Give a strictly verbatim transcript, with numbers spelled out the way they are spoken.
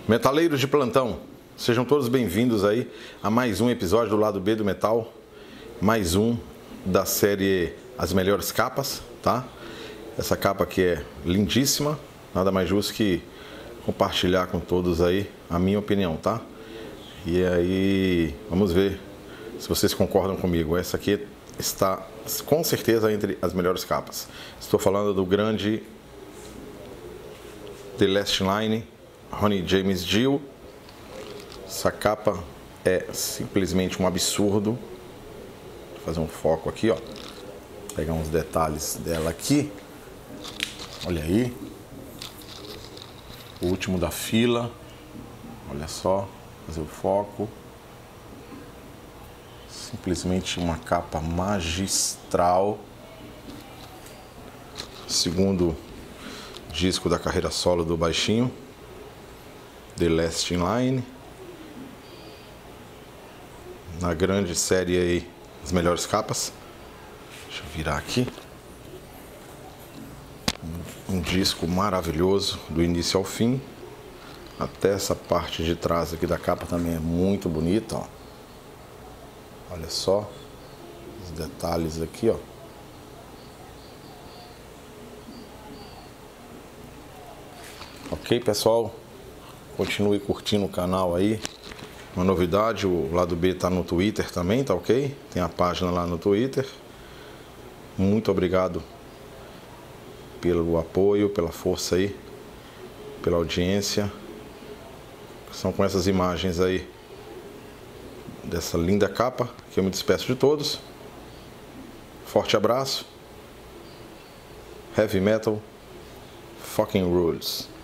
Metaleiros de plantão, sejam todos bem-vindos aí a mais um episódio do Lado B do Metal, mais um da série As Melhores Capas, tá? Essa capa aqui é lindíssima, nada mais justo que compartilhar com todos aí a minha opinião, tá? E aí, vamos ver se vocês concordam comigo. Essa aqui está com certeza entre as melhores capas. Estou falando do grande The Last Line, Ronnie James Dio. Essa capa é simplesmente um absurdo. Vou fazer um foco aqui, ó. Vou pegar uns detalhes dela aqui. Olha aí. O último da fila. Olha só, fazer o foco. Simplesmente uma capa magistral. Segundo disco da carreira solo do baixinho, The Last Line, na grande série aí, as melhores capas. Deixa eu virar aqui. Um, um disco maravilhoso do início ao fim. Até essa parte de trás aqui da capa também é muito bonita, ó. Olha só os detalhes aqui, ó. Ok, pessoal? Continue curtindo o canal aí. Uma novidade, o Lado B tá no Twitter também, tá ok? Tem a página lá no Twitter. Muito obrigado pelo apoio, pela força aí, pela audiência. São com essas imagens aí dessa linda capa que eu me despeço de todos. Forte abraço. Heavy Metal Fucking Rules.